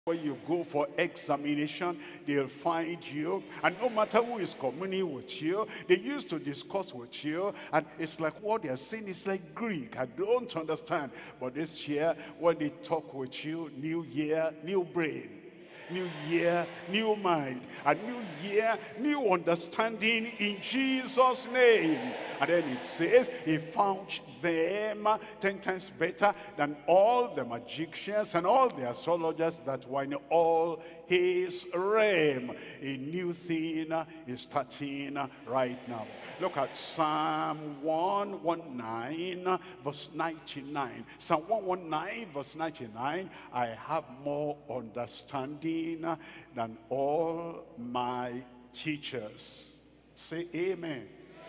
When you go for examination, they'll find you. And no matter who is communing with you, they used to discuss with you. And it's like what they're saying is like Greek. I don't understand. But this year, when they talk with you, new year, new brain. New year, new mind. A new year, new understanding in Jesus' name. And then it says, he found them 10 times better than all the magicians and all the astrologers that were in all his realm. A new thing is starting right now. Look at Psalm 119 verse 99. Psalm 119 verse 99. I have more understanding than all my teachers. Say amen.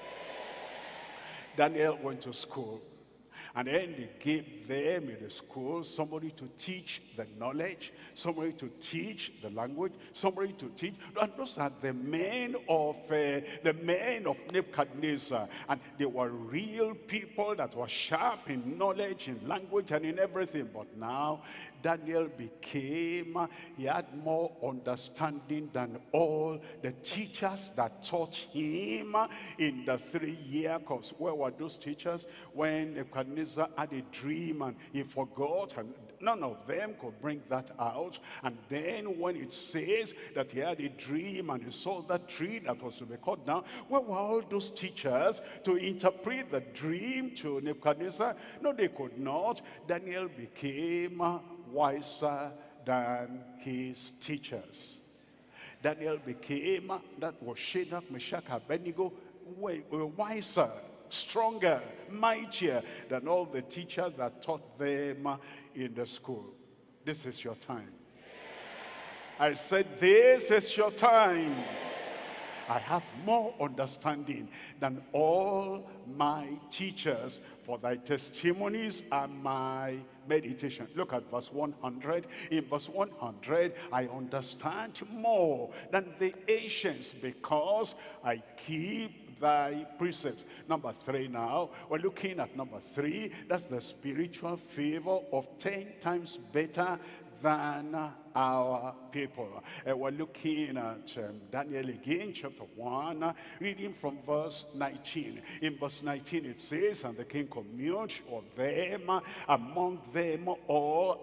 Daniel went to school, and then they gave them in the school somebody to teach the knowledge, somebody to teach the language, somebody to teach. And those are the men of Nebuchadnezzar. And they were real people that were sharp in knowledge, in language, and in everything. But now Daniel he had more understanding than all the teachers that taught him in the 3-year course. Where were those teachers? When Nebuchadnezzar had a dream and he forgot, and none of them could bring that out. And then when it says that he had a dream and he saw that tree that was to be cut down, where were all those teachers to interpret the dream to Nebuchadnezzar? No, they could not. Daniel became wiser than his teachers. Daniel became, that was Shadrach, Meshach, Abednego, wiser, stronger, mightier than all the teachers that taught them in the school. This is your time. I said, this is your time. I have more understanding than all my teachers, for thy testimonies are my meditation. Look at verse 100. In verse 100, I understand more than the ancients, because I keep thy precepts. Number 3 now. We're looking at number 3. That's the spiritual favor of 10 times better than our people. We're looking at Daniel again, chapter 1, reading from verse 19. In verse 19 it says, and the king communed of them, among them all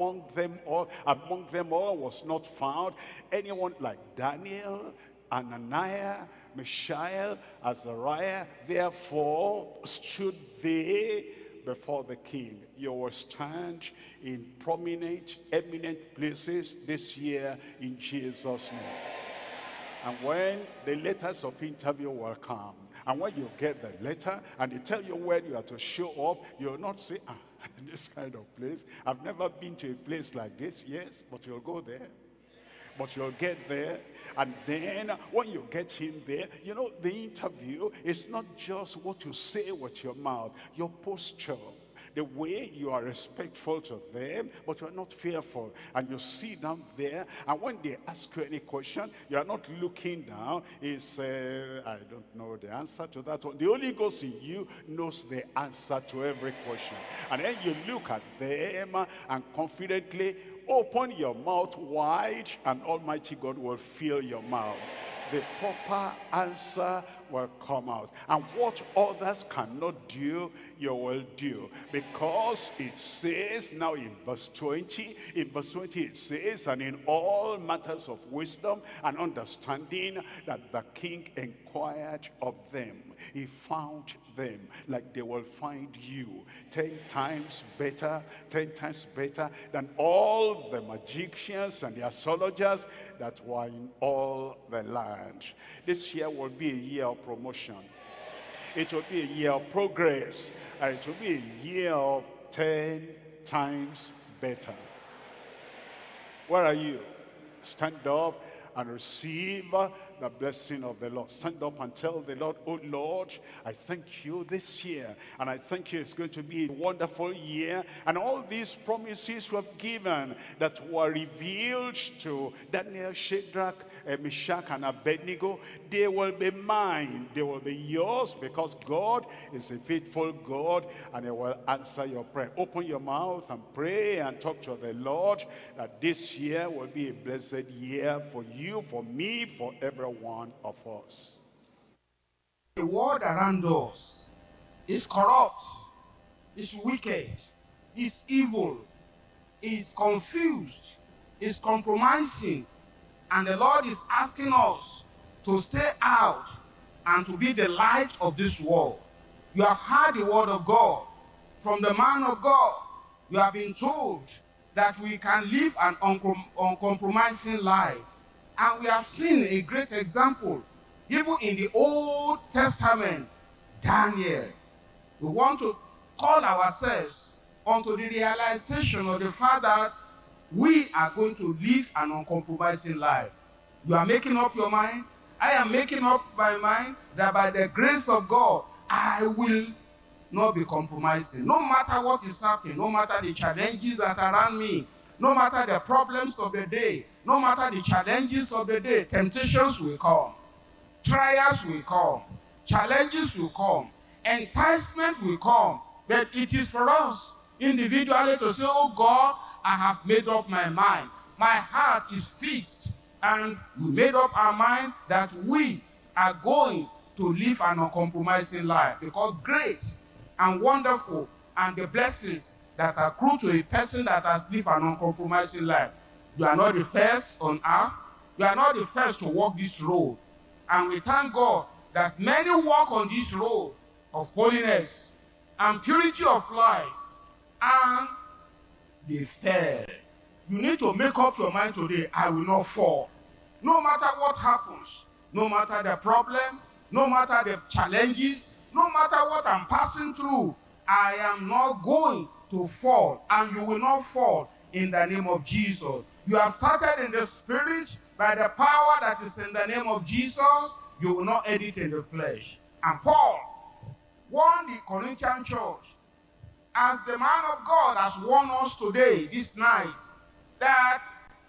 was not found anyone like Daniel, Ananiah, Mishael, Azariah. Therefore stood they before the king. You will stand in prominent, eminent places this year in Jesus' name. And when the letters of interview will come, and when you get the letter and they tell you where you are to show up, you will not say, this kind of place, I've never been to a place like this. Yes, but you'll go there. But you'll get there, and then when you get in there, you know, the interview is not just what you say with your mouth, your posture, the way you are respectful to them, but you are not fearful. And you sit down there, and when they ask you any question, you are not looking down. It's, I don't know the answer to that one. The Holy Ghost in you knows the answer to every question. And then you look at them and confidently open your mouth wide, and Almighty God will fill your mouth. The proper answer will come out. And what others cannot do, you will do. Because it says now in verse 20, it says, and in all matters of wisdom and understanding that the king inquired of them. He found them like they will find you. 10 times better than all the magicians and the astrologers that were in all the land. This year will be a year of promotion. It will be a year of progress. And it will be a year of 10 times better. Where are you? Stand up and receive the blessing of the Lord. Stand up and tell the Lord, oh Lord, I thank you this year, and I thank you it's going to be a wonderful year, and all these promises you have given that were revealed to Daniel, Shadrach, Meshach, and Abednego, they will be mine, they will be yours, because God is a faithful God, and he will answer your prayer. Open your mouth and pray and talk to the Lord that this year will be a blessed year for you, for me, for every one of us. The world around us is corrupt, is wicked, is evil, is confused, is compromising, and the Lord is asking us to stay out and to be the light of this world. You have heard the word of God from the man of God. You have been told that we can live an uncompromising life. And we have seen a great example, even in the Old Testament, Daniel. We want to call ourselves unto the realization of the fact that we are going to live an uncompromising life. You are making up your mind. I am making up my mind that by the grace of God, I will not be compromising. No matter what is happening, no matter the challenges that are around me, no matter the problems of the day, no matter the challenges of the day, temptations will come, trials will come, challenges will come, enticement will come. But it is for us individually to say, oh God, I have made up my mind. My heart is fixed. And we made up our mind that we are going to live an uncompromising life, because great and wonderful and the blessings that accrue to a person that has lived an uncompromising life. You are not the first on earth. You are not the first to walk this road. And we thank God that many walk on this road of holiness and purity of life, and they fell. You need to make up your mind today, I will not fall. No matter what happens, no matter the problem, no matter the challenges, no matter what I'm passing through, I am not going to fall, and you will not fall in the name of Jesus. You have started in the spirit by the power that is in the name of Jesus. You will not end it in the flesh. And Paul warned the Corinthian church, as the man of God has warned us today, this night, that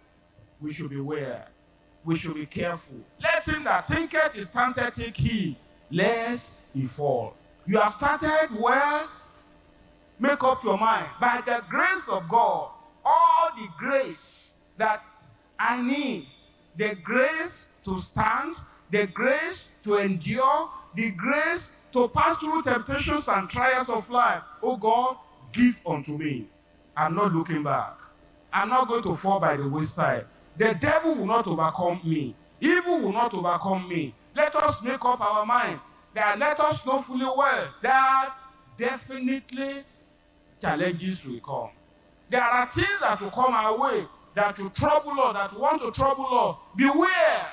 we should beware. We should be careful. Let him that thinketh is standeth take heed, lest he fall. You have started well. Make up your mind. By the grace of God, all the grace that I need, the grace to stand, the grace to endure, the grace to pass through temptations and trials of life, oh God, give unto me. I'm not looking back. I'm not going to fall by the wayside. The devil will not overcome me. Evil will not overcome me. Let us make up our mind that let us know fully well that definitely challenges will come. There are things that will come our way that will trouble us, that want to trouble us. Beware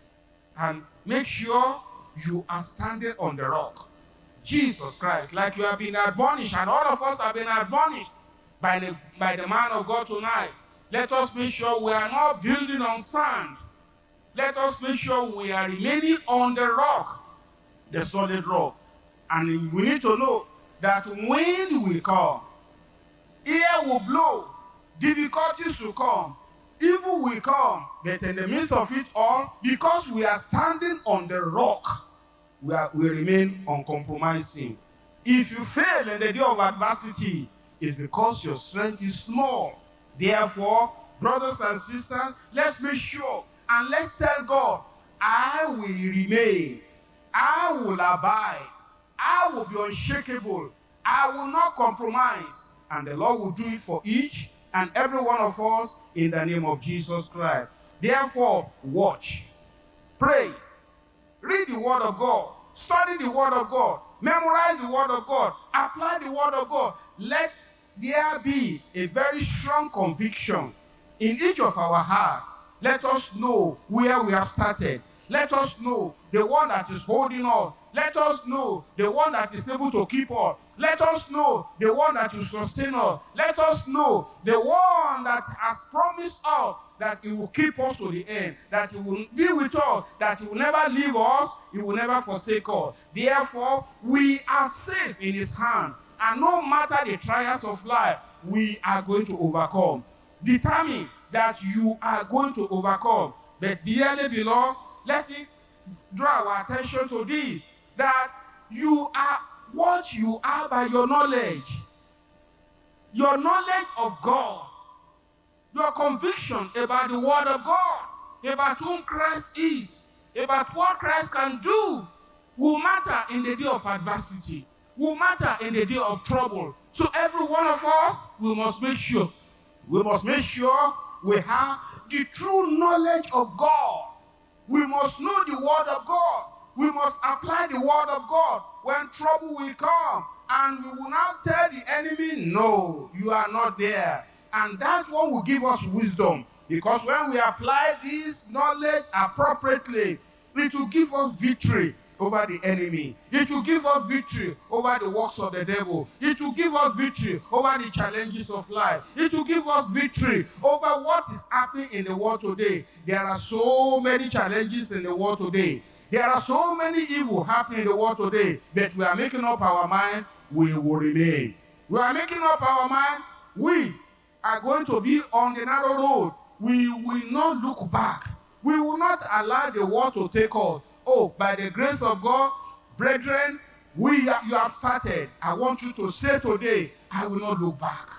and make sure you are standing on the rock. Jesus Christ, like you have been admonished, and all of us have been admonished by the man of God tonight. Let us make sure we are not building on sand. Let us make sure we are remaining on the rock, the solid rock. And we need to know that wind will come, air will blow, difficulties will come, evil will come, but in the midst of it all, because we are standing on the rock, we remain uncompromising. If you fail in the day of adversity, it's because your strength is small. Therefore, brothers and sisters, let's make sure and let's tell God, I will remain, I will abide, I will be unshakable, I will not compromise, and the Lord will do it for each and every one of us in the name of Jesus Christ. Therefore, watch, pray, read the word of God, study the word of God, memorize the word of God, apply the word of God. Let there be a very strong conviction in each of our heart. Let us know where we have started. Let us know the one that is holding us. Let us know the one that is able to keep us. Let us know the one that will sustain us. Let us know the one that has promised us that he will keep us to the end, that he will be with us, that he will never leave us, he will never forsake us. Therefore, we are safe in his hand. And no matter the trials of life, we are going to overcome. Determine that you are going to overcome. But dearly beloved, let me draw our attention to this, that you are what you are by your knowledge. Your knowledge of God, your conviction about the word of God, about whom Christ is, about what Christ can do, will matter in the day of adversity, will matter in the day of trouble. So every one of us, we must make sure we have the true knowledge of God. We must know the word of God. We must apply the word of God when trouble will come. And we will now tell the enemy, no, you are not there. And that one will give us wisdom. Because when we apply this knowledge appropriately, it will give us victory over the enemy. It will give us victory over the works of the devil. It will give us victory over the challenges of life. It will give us victory over what is happening in the world today. There are so many challenges in the world today. There are so many evil happening in the world today, but we are making up our mind, we will remain. We are making up our mind, we are going to be on the narrow road. We will not look back. We will not allow the world to take us. Oh, by the grace of God, brethren, you have started. I want you to say today, I will not look back.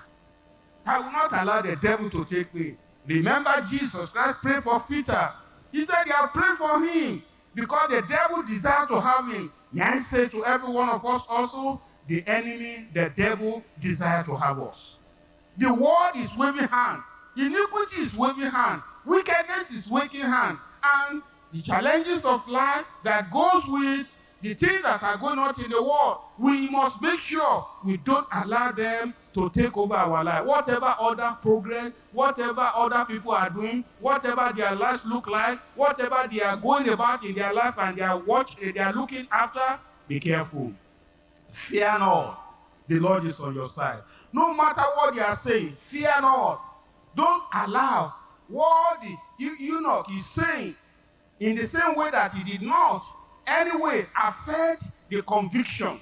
I will not allow the devil to take me. Remember Jesus Christ prayed for Peter. He said he had prayed for him because the devil desired to have him. May I say to every one of us also, the enemy, the devil, desire to have us. The world is waving hand. Iniquity is waving hand. Wickedness is waving hand. And the challenges of life that goes with the things that are going on in the world, we must make sure we don't allow them to take over our life. Whatever other progress, whatever other people are doing, whatever their lives look like, whatever they are going about in their life and they are looking after, be careful. Fear not. The Lord is on your side. No matter what they are saying, fear not. Don't allow what the eunuch is saying in the same way that he did not anyway affect the conviction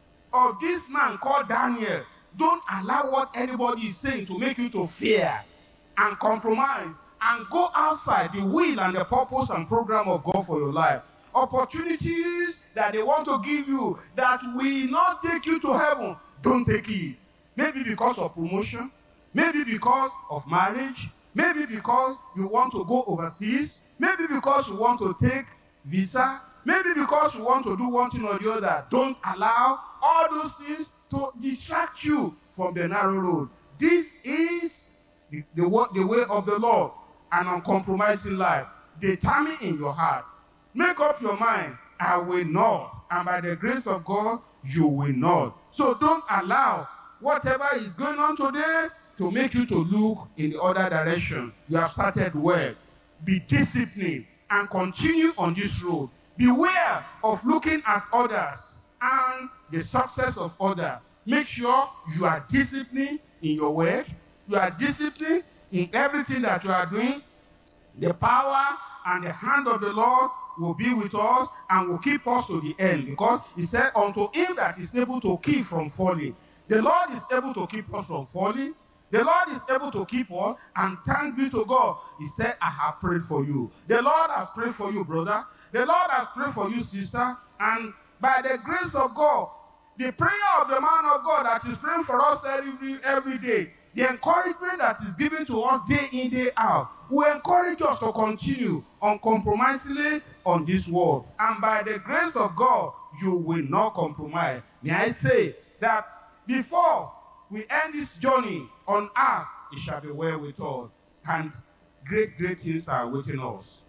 of this man called Daniel. Don't allow what anybody is saying to make you to fear and compromise and go outside the will and the purpose and program of God for your life. Opportunities that they want to give you that will not take you to heaven, don't take it. Maybe because of promotion, maybe because of marriage, maybe because you want to go overseas, maybe because you want to take visa, maybe because you want to do one thing or the other. Don't allow all those things to distract you from the narrow road. This is the way of the Lord, an uncompromising life. Determine in your heart. Make up your mind, I will not. And by the grace of God, you will not. So don't allow whatever is going on today to make you to look in the other direction. You have started well. Be disciplined and continue on this road. Beware of looking at others and the success of others. Make sure you are disciplined in your word. You are disciplined in everything that you are doing. The power and the hand of the Lord will be with us and will keep us to the end. Because he said, unto him that is able to keep from falling. The Lord is able to keep us from falling. The Lord is able to keep us, and thanks be to God. He said, I have prayed for you. The Lord has prayed for you, brother. The Lord has prayed for you, sister. And by the grace of God, the prayer of the man of God that is praying for us every day, the encouragement that is given to us day in, day out, will encourage us to continue uncompromisingly on this world. And by the grace of God, you will not compromise. May I say that before we end this journey on earth, it shall be well with us. And great, great things are waiting us.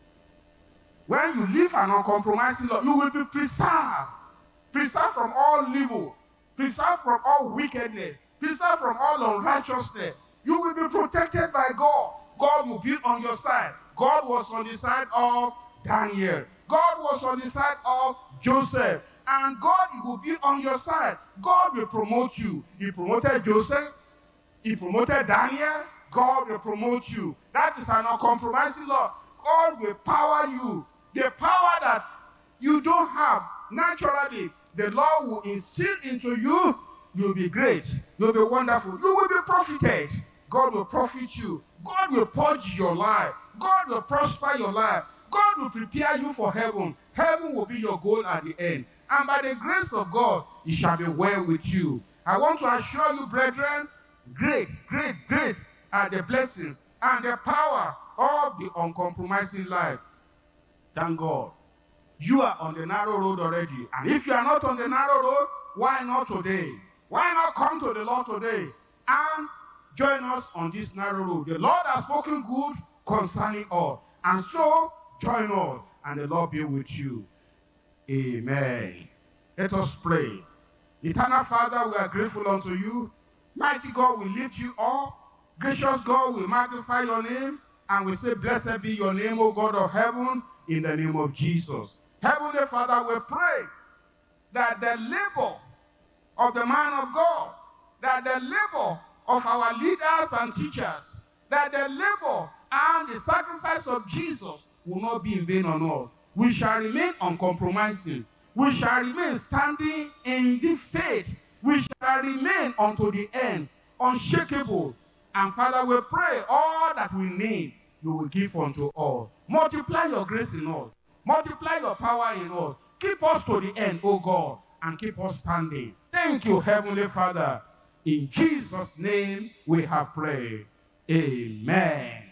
When you live an uncompromising life, you will be preserved. Preserved from all evil. Preserved from all wickedness. Preserved from all unrighteousness. You will be protected by God. God will be on your side. God was on the side of Daniel. God was on the side of Joseph. And God will be on your side. God will promote you. He promoted Joseph. He promoted Daniel. God will promote you. That is an uncompromising love. God will power you. The power that you don't have naturally, the Lord will instill into you. You'll be great. You'll be wonderful. You will be profited. God will profit you. God will purge your life. God will prosper your life. God will prepare you for heaven. Heaven will be your goal at the end. And by the grace of God, it shall be well with you. I want to assure you, brethren, great, great, great are the blessings and the power of the uncompromising life. Thank God. You are on the narrow road already. And if you are not on the narrow road, why not today? Why not come to the Lord today and join us on this narrow road? The Lord has spoken good concerning all. And so, join us, and the Lord be with you. Amen. Let us pray. Eternal Father, we are grateful unto you. Mighty God, we lift you up. Gracious God, we magnify your name. And we say, blessed be your name, O God of heaven, in the name of Jesus. Heavenly Father, we pray that the labor of the man of God, that the labor of our leaders and teachers, that the labor and the sacrifice of Jesus will not be in vain on us. We shall remain uncompromising. We shall remain standing in the faith. We shall remain unto the end, unshakable. And Father, we pray all that we need, you will give unto all. Multiply your grace in us. Multiply your power in us. Keep us to the end, O God, and keep us standing. Thank you, Heavenly Father. In Jesus' name we have prayed. Amen.